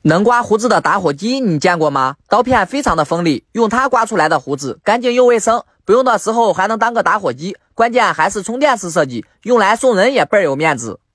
能刮胡子的打火机你见过吗？刀片非常的锋利，用它刮出来的胡子干净又卫生，不用的时候还能当个打火机，关键还是充电式设计，用来送人也倍儿有面子。